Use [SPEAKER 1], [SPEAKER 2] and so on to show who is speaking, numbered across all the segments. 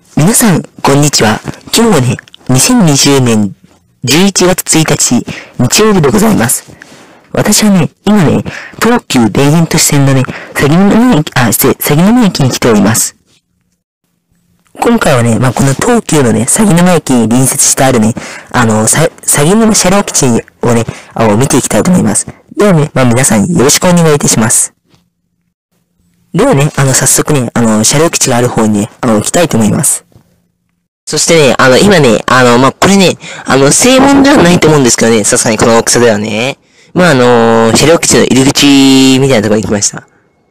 [SPEAKER 1] 皆さん、こんにちは。今日はね、2020年11月1日、日曜日でございます。私はね、今ね、東急田園都市線のね、鷺沼駅に来ております。今回はね、この東急のね、鷺沼駅に隣接してあるね、鷺沼車両基地をね、見ていきたいと思います。ではね、皆さんよろしくお願いいたします。ではね、早速ね、車両基地がある方にね、行きたいと思います。そしてね、今ね、これね、正門ではないと思うんですけどね、さすがにこの大きさではね。車両基地の入り口みたいなところに来ました。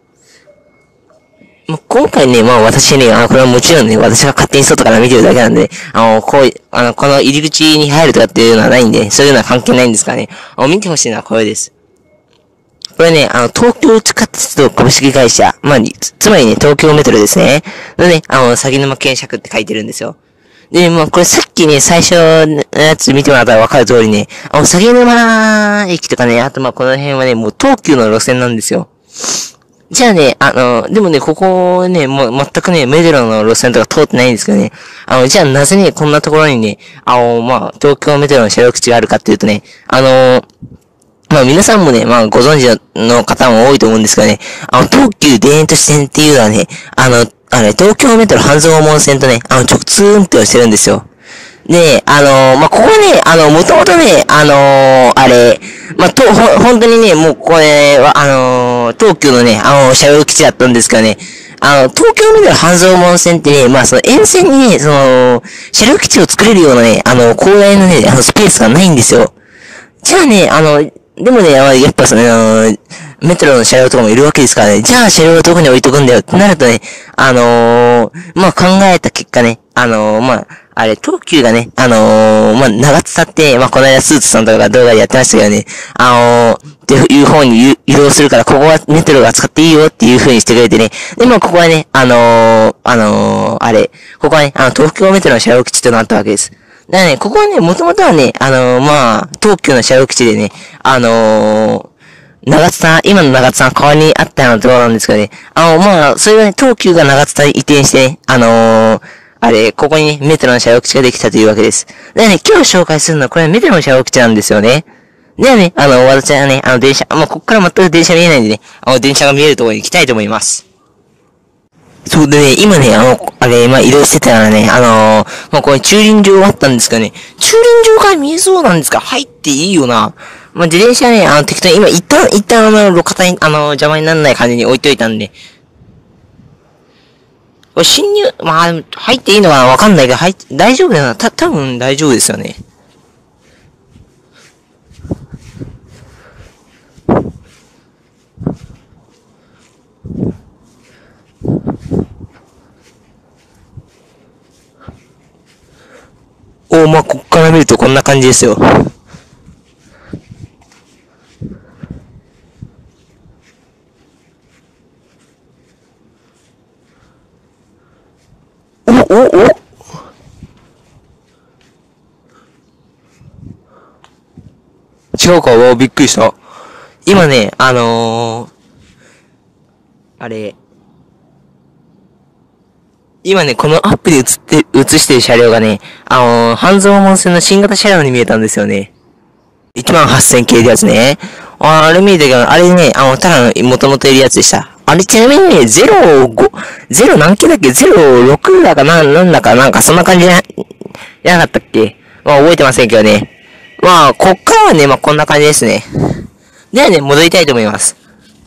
[SPEAKER 1] 今回ね、私ね、これはもちろんね、私が勝手に外から見てるだけなんで、この入り口に入るとかっていうのはないんで、そういうのは関係ないんですからね、見てほしいのはこれです。これね、東京地下鉄道株式会社、つまりね、東京メトロですね。のね、鷺沼検釈って書いてるんですよ。で、これさっきね、最初のやつ見てもらったらわかる通りね、鷺沼駅とかね、あとこの辺はね、もう東急の路線なんですよ。じゃあね、でもね、ここね、もう全くね、メトロの路線とか通ってないんですけどね、じゃあなぜね、こんなところにね、東京メトロの車両基地があるかっていうとね、皆さんもね、ご存知の方も多いと思うんですがね、東急田園都市線っていうのはね、東京メトロ半蔵門線とね、直通運転をしてるんですよ。で、ここね、もともとね、本当にね、もうこれは、東急のね、車両基地だったんですけどね、東京メトロ半蔵門線ってね、その沿線にね、車両基地を作れるようなね、広大なね、スペースがないんですよ。じゃあね、でもね、やっぱメトロの車両とかもいるわけですからね。じゃあ車両をどこに置いとくんだよってなるとね、考えた結果ね、東急がね、長津田って、この間スーツさんとかが動画でやってましたけどね、っていう方に移動するから、ここはメトロが使っていいよっていう風にしてくれてね。で、ここはね、ここはね、東京メトロの車両基地となったわけです。だからね、ここはね、もともとはね、東急の車両基地でね、今の長津田の代わりにあったようなところなんですけどね、それはね、東急が長津田に移転してね、ここにね、メトロの車両基地ができたというわけです。だからね、今日紹介するのは、これはメトロの車両基地なんですよね。ではね、私はね、電車、ここから全く電車見えないんでね、電車が見えるところに行きたいと思います。そうでね、今ね、移動してたらね、これ駐輪場があったんですかね、駐輪場から見えそうなんですが、入っていいよな。自転車ね、適当に今、一旦路肩に、邪魔にならない感じに置いといたんで、これ侵入、入っていいのかなわかんないけど、大丈夫だよな。多分大丈夫ですよね。こっから見るとこんな感じですよ。違うか、びっくりした。今ね、今ね、このアップで映してる車両がね、半蔵門線の新型車両に見えたんですよね。18000系ってやつね。あれ見えたけど、あれね、ただの元々いるやつでした。あれちなみにね、0何系だっけ ?06 だかなんだかなんかそんな感じじゃなかったっけ覚えてませんけどね。こっからはね、こんな感じですね。ではね、戻りたいと思います。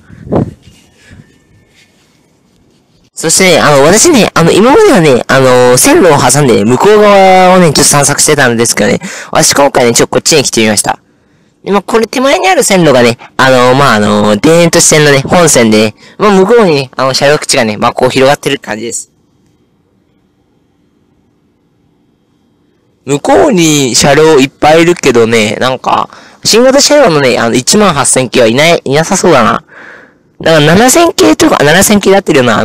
[SPEAKER 1] そしてね、私ね、今まではね、線路を挟んで、向こう側をね、ちょっと散策してたんですけどね、私今回ね、こっちに来てみました。で、これ手前にある線路がね、田園都市線のね、本線で、向こうにね、車両基地がね、こう広がってる感じです。向こうに車両いっぱいいるけどね、新型車両のね、18000系はいなさそうだな。だから7000系とか、7000系だってるような、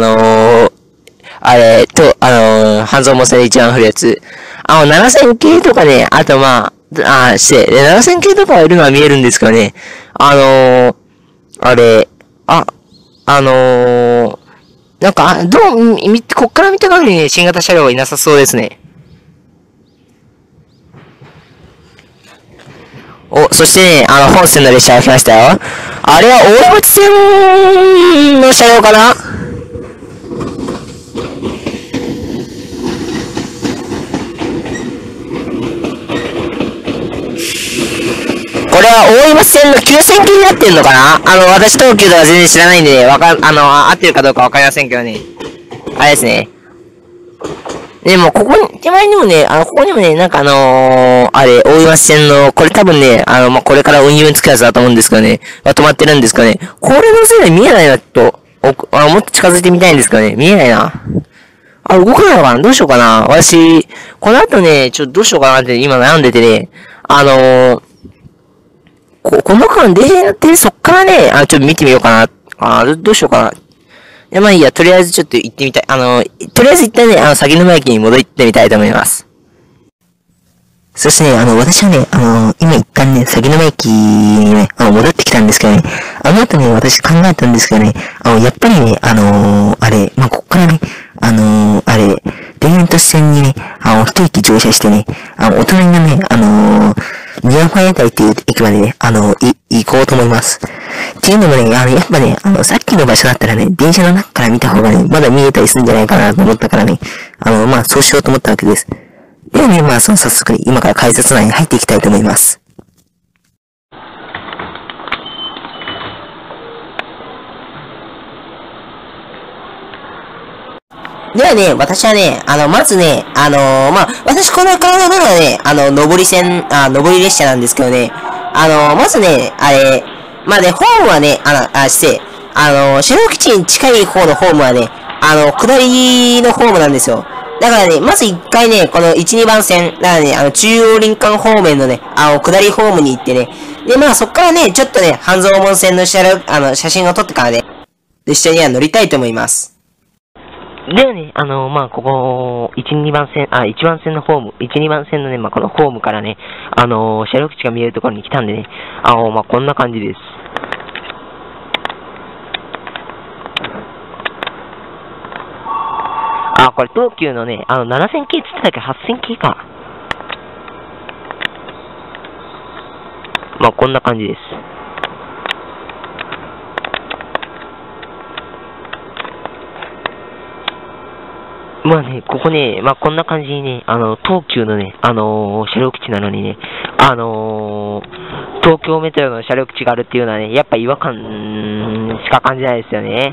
[SPEAKER 1] 半蔵門線で一番古いやつ。7000系とかね、あと7000系とかはいるのは見えるんですけどね、 なんか、こっから見た限りね、新型車両はいなさそうですね。そしてね、本線の列車が来ましたよ。あれは大井町線の車両かな。これは大井町線の9000系になってんのかな。私東急とか全然知らないんでね、合ってるかどうかわかりませんけどね。あれですね。でも、ここに、手前にもね、ここにもね、なんかあれ、大井町線の、これ多分ね、これから運用につくやつだと思うんですけどね、止まってるんですかね。これのせいで見えないな、と。もっと近づいてみたいんですかね。見えないな。動かないのかな。どうしようかな。私、この後ね、ちょっとどうしようかなって今悩んでてね、この間電車に乗ってそっからね、ちょっと見てみようかな。どうしようかな。いや、まあいいや、とりあえずちょっと行ってみたい。とりあえず一旦ね、鷺沼駅に戻ってみたいと思います。そしてね、私はね、今一旦ね、鷺沼駅にね、戻ってきたんですけどね、後ね、私考えたんですけどね、やっぱりね、あれ、まあ、こっからね、あれ、田園都市線にね、一駅乗車してね、お隣のね、宮前台っていう駅までね、行こうと思います。っていうのもね、やっぱね、さっきの場所だったらね、電車の中から見た方がね、まだ見えたりするんじゃないかなと思ったからね、まあ、そうしようと思ったわけです。ではね、まあ、早速ね、今から改札内に入っていきたいと思います。ではね、私はね、まずね、まあ、私これから乗るのはね、上り線、上り列車なんですけどね、まずね、あれ、まあね、ホームはね、失礼、車両基地に近い方のホームはね、下りのホームなんですよ。だからね、まず一回ね、この1、2番線、だからね、中央林間方面のね、下りホームに行ってね、で、まあそっからね、ちょっとね、半蔵門線の写真を撮ってからね、列車には乗りたいと思います。ではね、まあ、ここ、1、2番線、1番線のホーム、1、2番線のね、まあ、このホームからね、車両基地が見えるところに来たんでね、まあ、こんな感じです。これ東急のね、7000系って言ってたけど、8000系か。まあ、こんな感じです。まあね、ここね、まあこんな感じにね、東急のね、車両基地なのにね、東京メトロの車両基地があるっていうのはね、やっぱ違和感しか感じないですよね。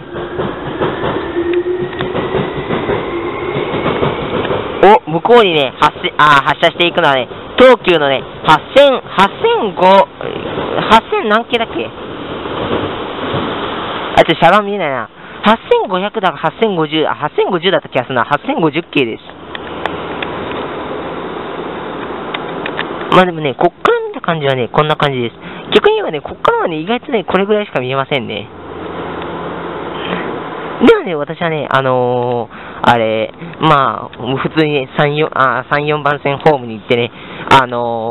[SPEAKER 1] 向こうにね、発射していくのはね、東急のね、8000何系だっけ？ちょっと車番見えないな。8500だか8050、8050だった気がするな。8050系です。まあでもね、こっから見た感じはね、こんな感じです。逆に言えばね、こっからはね、意外とね、これぐらいしか見えませんね。ではね、私はね、あれ、まあ、普通にね、3、4番線ホームに行ってね、あ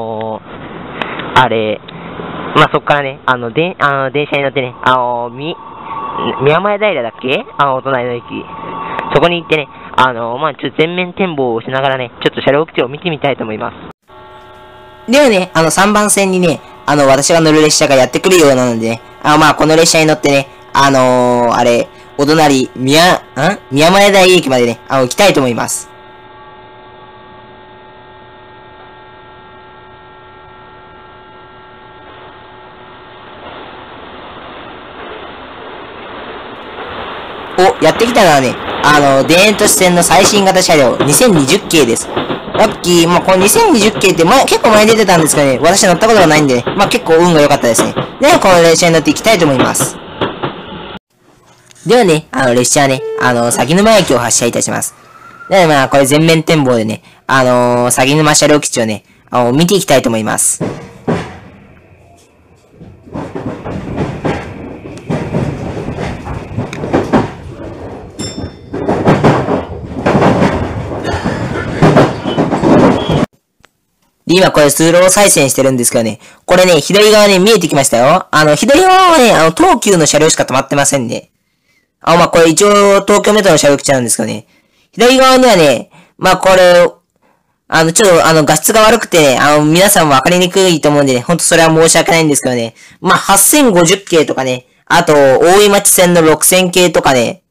[SPEAKER 1] れ、まあそっからね、電車に乗ってね、宮前平だっけ？お隣の駅。そこに行ってね、まあちょっと全面展望をしながらね、ちょっと車両基地を見てみたいと思います。ではね、3番線にね、私が乗る列車がやってくるようなのでね、まあこの列車に乗ってね、あれ、お隣、宮前台駅までね、行きたいと思います。やってきたのはね、田園都市線の最新型車両、2020系です。ラッキー、まあ、この2020系って結構前に出てたんですけどね、私乗ったことがないんでね、まあ、結構運が良かったですね。では、この列車に乗っていきたいと思います。ではね、列車はね、鷺沼駅を発車いたします。で、まあ、これ全面展望でね、鷺沼車両基地をね、見ていきたいと思います。今これスロー再生してるんですけどね、これね、左側ね、見えてきましたよ。左側はね、東急の車両しか止まってませんね。 まあ、これ一応東京メトロの車両基地なんですけどね。左側にはね、まあ、これ、ちょっと画質が悪くてね、皆さんもわかりにくいと思うんでね、ほんとそれは申し訳ないんですけどね。まあ、8050系とかね、あと、大井町線の6000系とかね。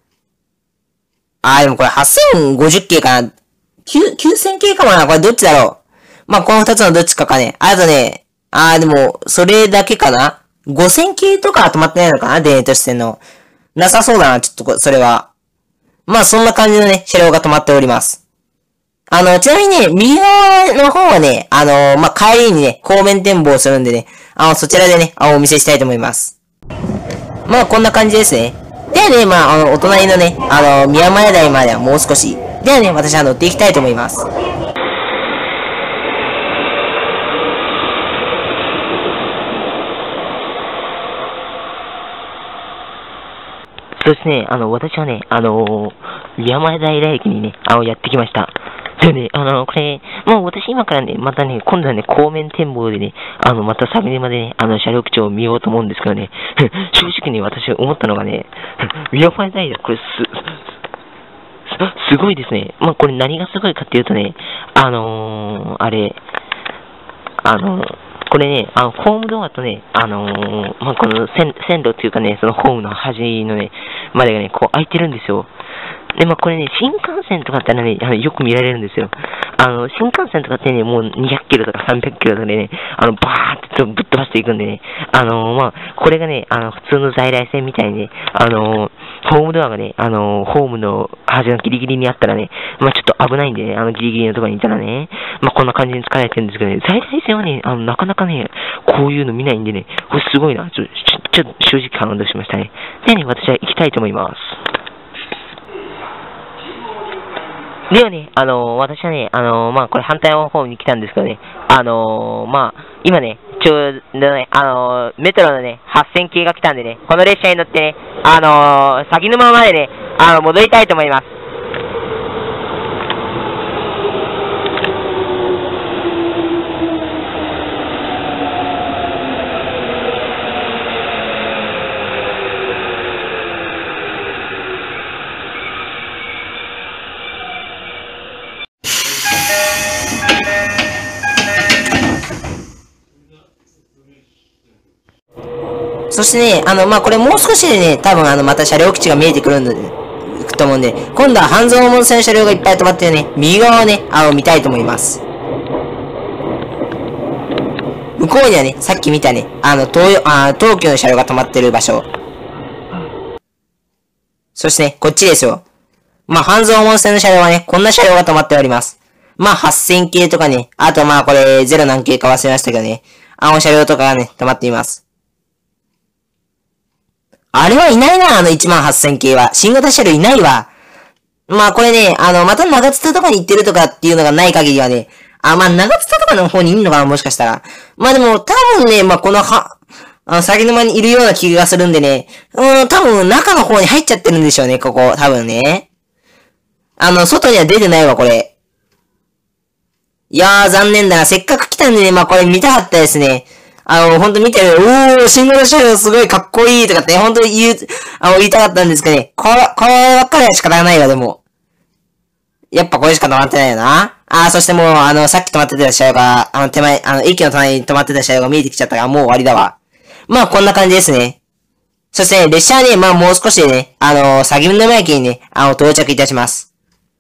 [SPEAKER 1] でもこれ8050系かな。9000系かもな。これどっちだろう。まあ、この2つのどっちかかね。あとね、でも、それだけかな。5000系とかは止まってないのかな、田園都市線の。なさそうだな、ちょっとそれは。まあ、そんな感じのね、車両が止まっております。ちなみにね、右側の方はね、まあ、帰りにね、後面展望するんでね、そちらでね、お見せしたいと思います。まあ、こんな感じですね。ではね、まあ、お隣のね、宮前台まではもう少し。ではね、私は乗っていきたいと思います。そしてね、私はね、宮前平駅にね、やってきました。でね、これ、もう私今からね、またね、今度はね、後面展望でね、また鷺沼でね、車両基地を見ようと思うんですけどね、正直ね、私思ったのがね、宮前平、これすごいですね。まあ、これ何がすごいかっていうとね、これね、ホームドアとね、まあ、この線路っていうかね、そのホームの端のね、までがね、こう開いてるんですよ。で、まあ、これね、新幹線とかってのはね、よく見られるんですよ。新幹線とかってね、もう200キロとか300キロとかでね、バーってぶっ飛ばしていくんでね、まあ、これがね、普通の在来線みたいにね、ホームドアがね、ホームの端のギリギリにあったらね、まあ、ちょっと危ないんでね、ギリギリのところにいたらね、まあ、こんな感じに使われてるんですけどね、在来線はね、なかなかね、こういうの見ないんでね、これすごいな、ちょっと正直感動しましたね。でね、私は行きたいと思います。ではね、私はね、まあ、これ反対の方に来たんですけどね、まあ、今ね、ちょうどね、メトロのね、8000系が来たんでね、この列車に乗ってね、鷺沼までね、戻りたいと思います。そしてね、まあ、これもう少しでね、多分また車両基地が見えてくると思うんで、今度は半蔵門線の車両がいっぱい止まってね、右側をね、見たいと思います。向こうにはね、さっき見たね、東急の車両が止まってる場所。そしてね、こっちですよ。まあ、半蔵門線の車両はね、こんな車両が止まっております。まあ、8000系とかね、あとまあ、これ、0何系か忘れましたけどね、車両とかがね、止まっています。あれはいないな、18000系は。新型車両いないわ。まあこれね、また長津田とかに行ってるとかっていうのがない限りはね、まあ長津田とかの方にいるのかな、もしかしたら。まあでも、多分ね、まあこの鷺沼にいるような気がするんでね、多分中の方に入っちゃってるんでしょうね、ここ、多分ね。外には出てないわ、これ。いやー、残念だな。せっかく来たんでね、まあこれ見たかったですね。ほんと見てる、新型車両すごいかっこいいとかって、ほんと言いたかったんですけどね。こればっかりは仕方がないわ、でも。やっぱこれしか止まってないよな。そしてもう、さっき止まってた車両が、手前、駅の隣に止まってた車両が見えてきちゃったから、もう終わりだわ。まあ、こんな感じですね。そしてね、列車はね、まあもう少しでね、鷺沼駅にね、到着いたします。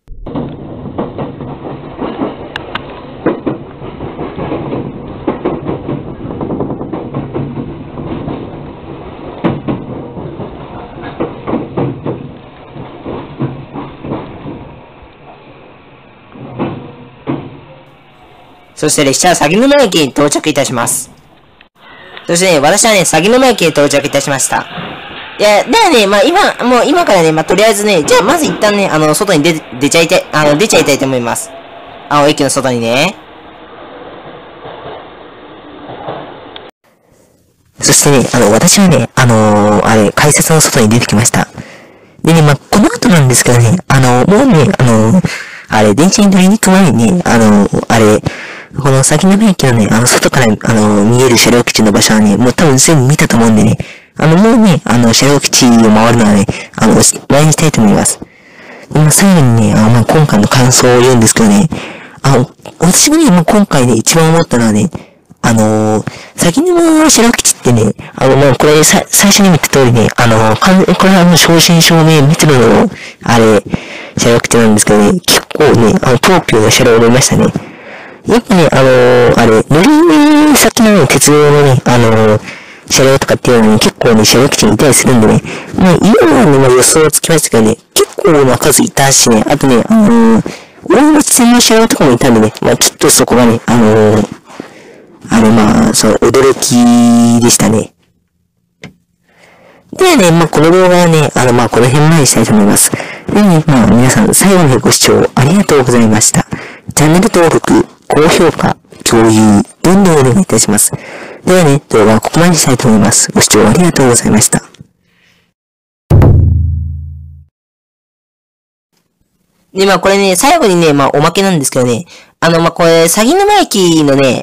[SPEAKER 1] そして列車は鷺沼駅に到着いたします。そしてね、私はね、鷺沼駅に到着いたしました。いや、ではね、まあもう今からね、まあとりあえずね、じゃあまず一旦ね、外に出ちゃいたいと思います。駅の外にね。そしてね、私はね、改札の外に出てきました。でね、まあ、この後なんですけどね、もうね、電車に乗りに行く前にね、この鷺沼駅のね、外から、見える車両基地の場所はね、もう多分全部見たと思うんでね、 もうね、車両基地を回るのはね、終わりにしたいと思います。最後にね、今回の感想を言うんですけどね、私がね、今回ね、一番思ったのはね、先の車両基地ってね、これ、最初に見た通りね、これは正真正銘密度の、車両基地なんですけどね、結構ね、東急の車両を見ましたね。やっぱね、乗り先のね、鉄道のね、車両とかっていうのはね、結構ね、車両基地にいたりするんでね、今はね、予想つきましたけどね、結構な数いたしね、あとね、大町線の車両とかもいたんでね、ちょっとそこがね、驚きでしたね。ではね、この動画はね、この辺までにしたいと思います。でね、皆さん、最後までご視聴ありがとうございました。チャンネル登録、高評価、共有、どんどんお願いいたします。ではね、動画はここまでにしたいと思います。ご視聴ありがとうございました。で、これね、最後にね、おまけなんですけどね、これ、鷺沼駅のね、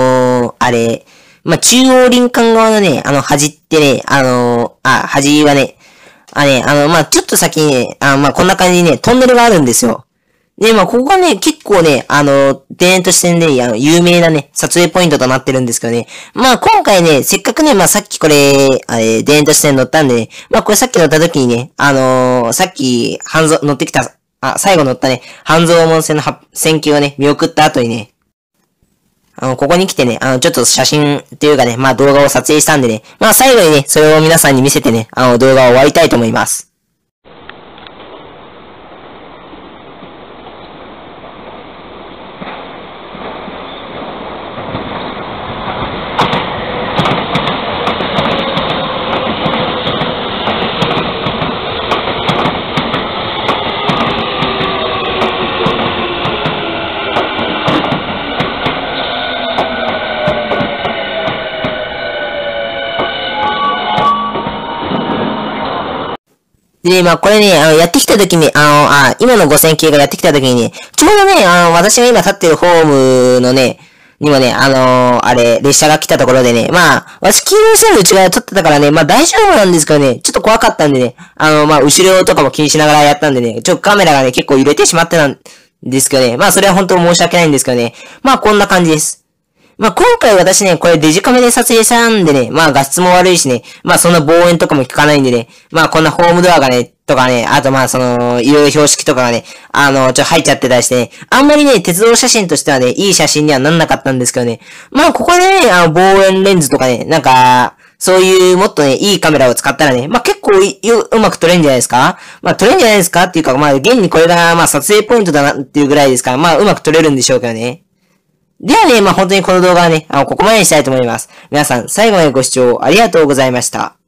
[SPEAKER 1] 中央林間側のね、端ってね、端はね、ちょっと先にね、こんな感じにね、トンネルがあるんですよ。で、ここがね、結構ね、田園都市線で、有名なね、撮影ポイントとなってるんですけどね。今回ね、せっかくね、さっきこれ、田園都市線乗ったんでね、これさっき乗った時にね、さっき、乗ってきた、最後乗ったね、半蔵門線の線形をね、見送った後にね、ここに来てね、ちょっと写真っていうかね、動画を撮影したんでね、最後にね、それを皆さんに見せてね、動画を終わりたいと思います。で、これね、やってきた時に、今の5000系がやってきた時にね、ちょうどね、私が今立ってるホームのね、にもね、列車が来たところでね、私黄色い線の内側撮ってたからね、大丈夫なんですけどね、ちょっと怖かったんでね、後ろとかも気にしながらやったんでね、カメラがね、結構揺れてしまってたんですけどね、それは本当申し訳ないんですけどね、こんな感じです。今回私ね、これデジカメで撮影したんでね、画質も悪いしね、そんな望遠とかも効かないんでね、こんなホームドアがね、とかね、あといろいろ標識とかがね、入っちゃってたりしてね、あんまりね、鉄道写真としてはね、いい写真にはなんなかったんですけどね、ここでね、望遠レンズとかね、そういうもっとね、いいカメラを使ったらね、結構うまく撮れるんじゃないですか？撮れるんじゃないですかっていうか、現にこれが撮影ポイントだなっていうぐらいですから、うまく撮れるんでしょうけどね。ではね、本当にこの動画はね、ここまでにしたいと思います。皆さん、最後までご視聴ありがとうございました。